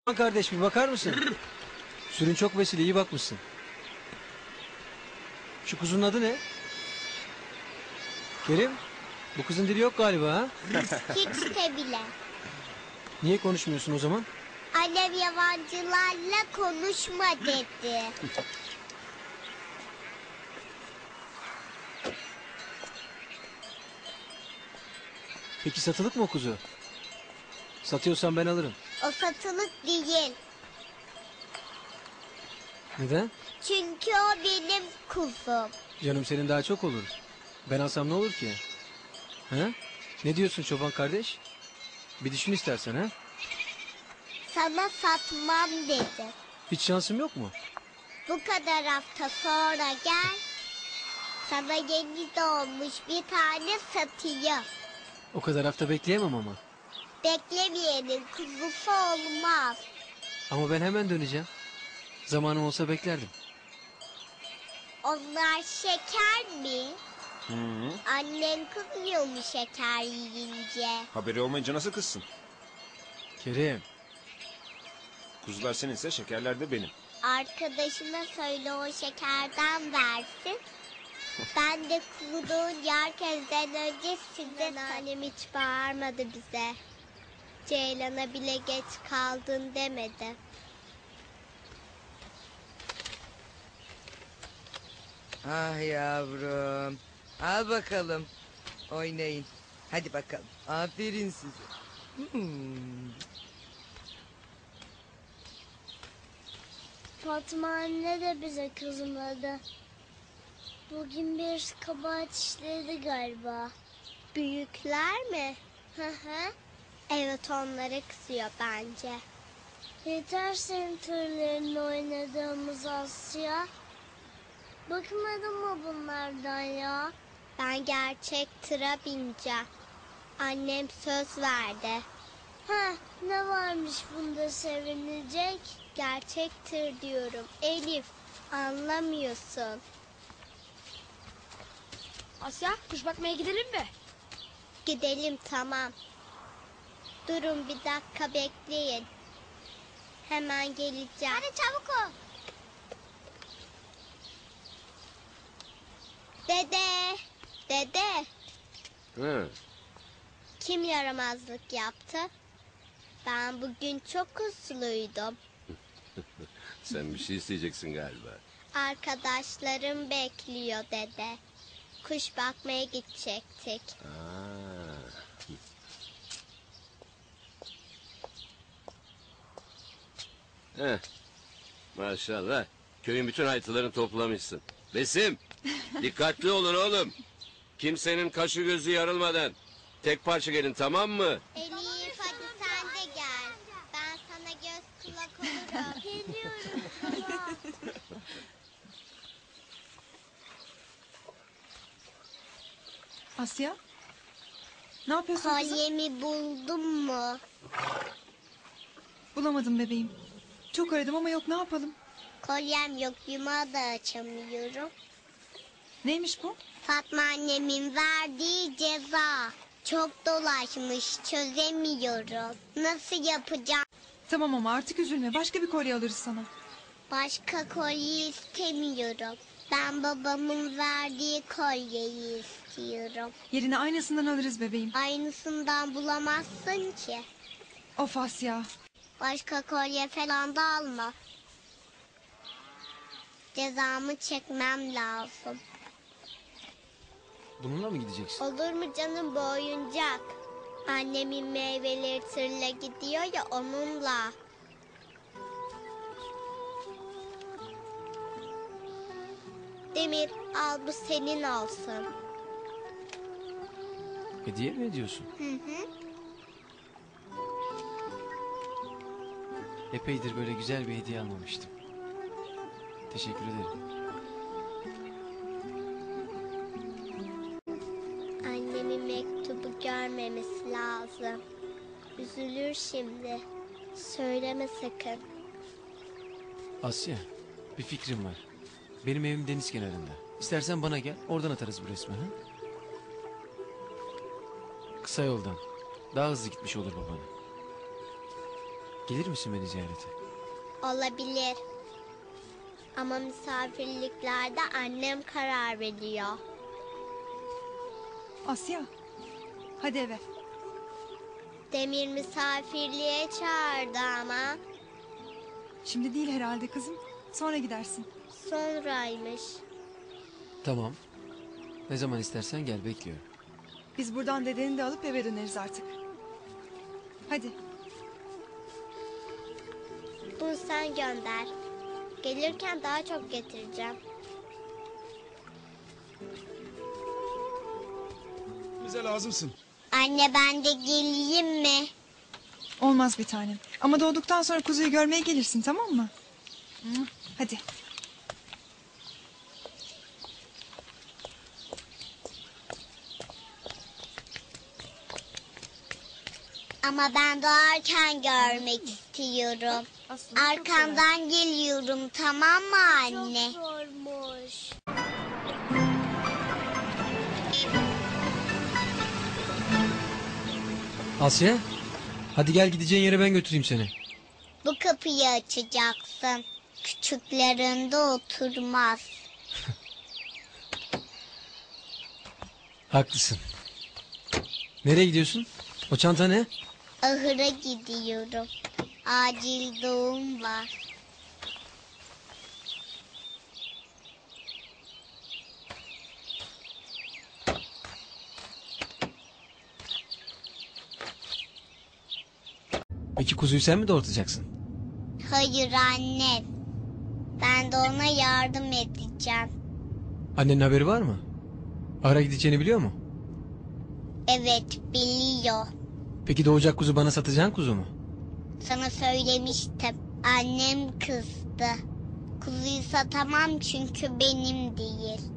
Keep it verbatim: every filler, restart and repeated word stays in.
Kardeş bir bakar mısın? Sürün çok besili, iyi bakmışsın. Şu kuzunun adı ne? Kerim, bu kızın dili yok galiba ha? Hiç de bile. Niye konuşmuyorsun o zaman? Annem yabancılarla konuşma dedi. Peki satılık mı o kuzu? Satıyorsan ben alırım. O satılık değil. Neden? Çünkü o benim kuzum. Canım senin daha çok olur. Ben alsam ne olur ki? Ha? Ne diyorsun çoban kardeş? Bir düşün istersen ha? Sana satmam dedi. Hiç şansım yok mu? Bu kadar hafta sonra gel. Sana yeni doğmuş bir tane satayım. O kadar hafta bekleyemem ama. Beklemeyenin kuzusu olmaz. Ama ben hemen döneceğim. Zamanım olsa beklerdim. Onlar şeker mi? Hı -hı. Annen kızmıyor mu şeker yiyince? Haberi olmayınca nasıl kızsın? Kerim. Kuzular seninse şekerler de benim. Arkadaşına söyle o şekerden versin. Ben de kuzuduğun herkesten önce size... Annem hiç bağırmadı bize. Ceylan'a bile geç kaldın demedi. Ah yavrum. Al bakalım. Oynayın. Hadi bakalım. Aferin size. Hmm. Fatma anne de bize kızmadı. Bugün bir kabahat işledi galiba. Büyükler mi? Hı hı. Evet, onlara kızıyor bence. Yeter senin tırlarınla oynadığımız Asya. Bıkmadın mı bunlardan ya? Ben gerçek tıra bineceğim. Annem söz verdi. Ha, ne varmış bunda sevinecek? Gerçek tır diyorum Elif. Anlamıyorsun. Asya, kuş bakmaya gidelim mi? Gidelim, tamam. Durun bir dakika, bekleyin. Hemen geleceğim. Hadi çabuk ol. Dede, dede. Hı. Kim yaramazlık yaptı? Ben bugün çok usluydum. Sen bir şey isteyeceksin galiba. Arkadaşlarım bekliyor dede. Kuş bakmaya gidecektik. Aa. Heh. Maşallah. Köyün bütün haytılarını toplamışsın. Besim, dikkatli olun oğlum. Kimsenin kaşı gözü yarılmadan. Tek parça gelin, tamam mı? Elif, hadi sen de gel. Ben sana göz kulak olurum. Geliyorum baba. Asya, ne yapıyorsun kızım? Kolyemi buldun mu? Bulamadım bebeğim. Çok aradım ama yok, ne yapalım? Kolyem yok, yumağı da açamıyorum. Neymiş bu? Fatma annemin verdiği ceza. Çok dolaşmış, çözemiyorum. Nasıl yapacağım? Tamam ama artık üzülme. Başka bir kolye alırız sana. Başka kolye istemiyorum. Ben babamın verdiği kolyeyi istiyorum. Yerine aynısından alırız bebeğim. Aynısından bulamazsın ki. Of Asya. Başka kolye falan da alma. Cezamı çekmem lazım. Bununla mı gideceksin? Olur mu canım, bu oyuncak. Annemin meyveleri tırla gidiyor ya, onunla. Demir, al, bu senin olsun. Hediye mi ediyorsun? Hı hı. Epeydir böyle güzel bir hediye almamıştım. Teşekkür ederim. Annemin mektubu görmemesi lazım. Üzülür şimdi. Söyleme sakın. Asya, bir fikrim var. Benim evim deniz kenarında. İstersen bana gel, oradan atarız bu resmi. Ha? Kısa yoldan. Daha hızlı gitmiş olur babana. Gelir misin beni ziyarete? Olabilir. Ama misafirliklerde annem karar veriyor. Asya. Hadi eve. Demir misafirliğe çağırdı ama Şimdi değil herhalde kızım. Sonra gidersin. sonraymış. Tamam. Ne zaman istersen gel, bekliyorum. Biz buradan dedeni de alıp eve döneriz artık. Hadi. Bunu sen gönder. Gelirken daha çok getireceğim. Bize lazımsın. Anne ben de geleyim mi? Olmaz bir tanem. Ama doğduktan sonra kuzuyu görmeye gelirsin, tamam mı? Hı, hadi. Ama ben doğarken görmek istiyorum. Arkandan geliyorum, tamam mı anne? Çok zormuş. Asya, hadi gel, gideceğin yere ben götüreyim seni. Bu kapıyı açacaksın. Küçüklerinde oturmaz. Haklısın. Nereye gidiyorsun? O çanta ne? Ahıra gidiyorum. Acil doğum var. Peki kuzuyu sen mi doğurtacaksın? Hayır annem. Ben de ona yardım edeceğim. Annenin haberi var mı? Ahıra gideceğini biliyor mu? Evet biliyor. Peki doğacak kuzu bana satacağın kuzu mu? Sana söylemiştim. Annem kızdı. Kuzuyu satamam çünkü benim değil.